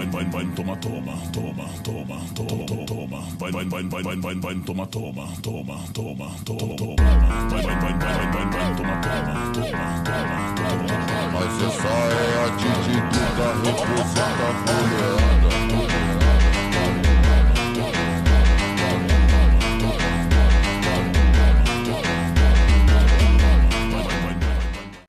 toma, toma, toma, toma, toma, toma, vai, toma, toma, toma, toma, toma, toma, vai, toma, toma, toma. Mas essa é a atitude da representa a mulher.